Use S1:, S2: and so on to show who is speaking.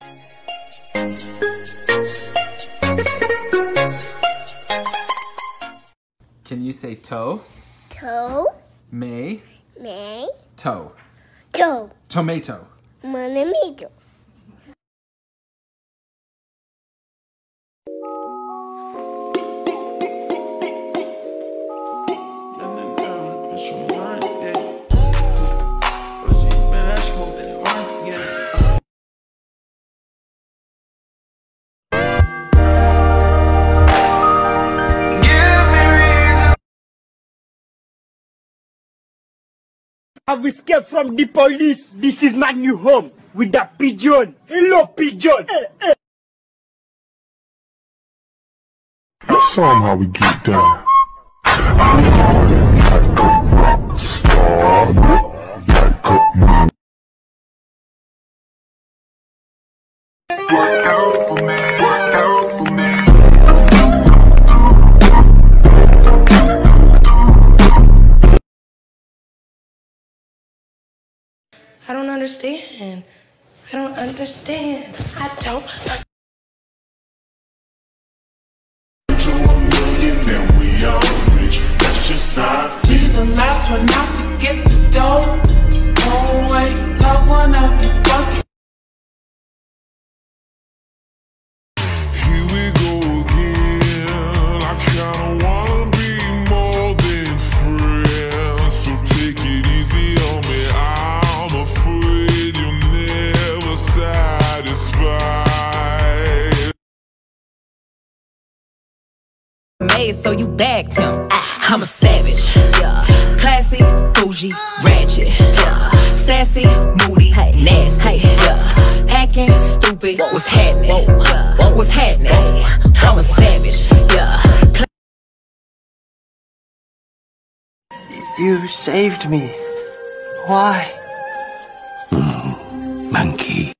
S1: Can you say toe?
S2: Toe.
S1: May.
S2: May.
S1: Toe.
S2: Toe.
S1: Tomato.
S2: Monamito.
S3: I've escaped from the police. This is my new home with that pigeon. Hello, pigeon.
S4: Let's show 'em how we get down. I'm like a rock star, like a moon. Work out for me, work out for me.
S5: I don't understand. I don't understand. I don't.
S4: To a million, then we all rich. That's just how I feel.
S6: Be the last one out to get this dough. Oh wait, love one of you bucket.
S4: Here we go again. I kinda wanna be more than friends. So take it easy on me. I'm afraid you're never satisfied.
S7: Made so you bagged him. I'm a savage. Classy, bougie, ratchet. Sassy, moody, nasty. Acting stupid. What's happening? What's happening? I'm a savage.
S3: You saved me. Why?
S4: Monkey.